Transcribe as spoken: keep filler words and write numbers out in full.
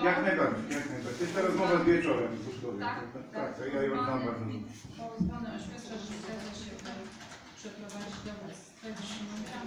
Jak najbardziej, jak najbardziej. To jest ta rozmowa z wieczorem. Tak, tak, tak, tak, ja ją znam bardzo. Pan oświadcza, że zgadza się przeprowadzić do was.